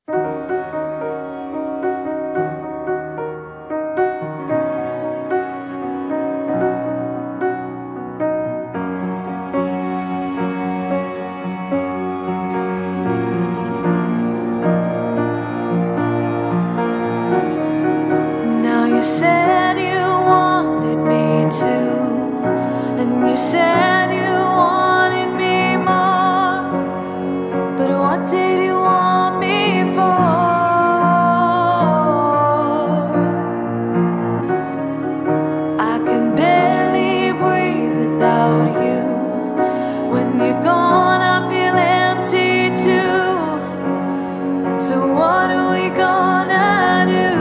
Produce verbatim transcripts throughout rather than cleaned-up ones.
You said you wanted me to, and you said you wanted me more, but what did you want me for? I can barely breathe without you. When you're gone, I feel empty too. So what are we gonna do?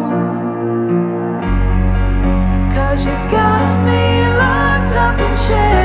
You've got me locked up in chains.